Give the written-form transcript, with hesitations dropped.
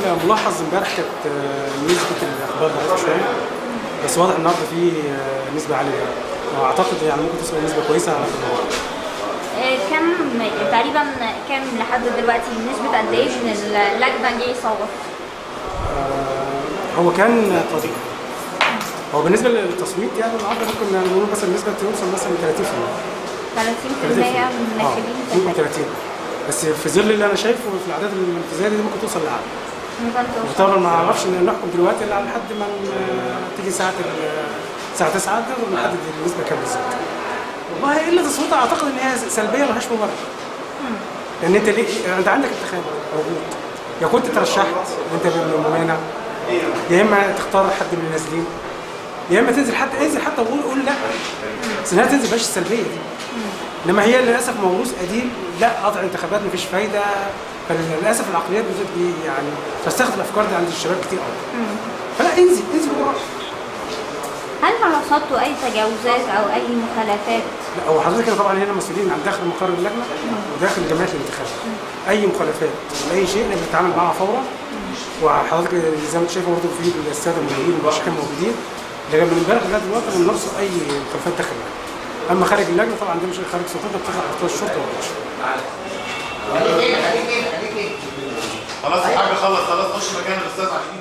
ملاحظ امبارح كانت نسبه الاقبال ضعيفه شويه، بس واضح النهارده في نسبه عاليه يعني. واعتقد يعني ممكن توصل نسبه كويسه على النهارده. كم تقريبا كم لحد دلوقتي نسبه قد ايه من اللجنه جه يصوت؟ هو كان قليل. هو بالنسبه للتصويت يعني النهارده ممكن نقول مثلا النسبه توصل مثلا 30%. 30% من الناخبين ممكن 30. بس في ظل اللي انا شايفه في الاعداد الانفذاريه دي ممكن توصل لاعلى. ممكن توصل. طبعا ما اعرفش ان نحكم دلوقتي الا لحد ما تيجي الساعه 9 نقدر نحدد النسبه كام بالظبط. والله قله التصويت اعتقد ان هي سلبيه ملهاش مبرر. لان انت ليه انت عندك انتخاب موجود، يا كنت ترشحت وانت ممانع، يا اما تختار حد من النازلين، يا اما تنزل حتى وقول لا. بس انها تنزل بلاش السلبيه دي. انما هي للاسف موروث قديم، لا قطع انتخابات مفيش فايده، فللاسف العقليات يعني تستخدم الافكار دي عند الشباب كتير قوي. فلا انزل وراح. هل رصدتوا اي تجاوزات او اي مخالفات؟ لا هو حضرتك طبعا هنا مسؤولين عن داخل مقر اللجنه وداخل جمعيه الانتخابات. اي مخالفات اي شيء بنتعامل معاها فورا. وحضرتك زي ما انت شايف برضه في الساده الموجودين والمشاكل موجودين. لكن من امبارح لغايه دلوقتي بنرصد اي مخالفات داخل اللجنه. اما خارج اللجنه طبعا دي مش خارج سلطتنا، بتطلع على الشرطه والجيش. خلاص يا حاج خلص، خلاص خش مكان الاستاذ عشان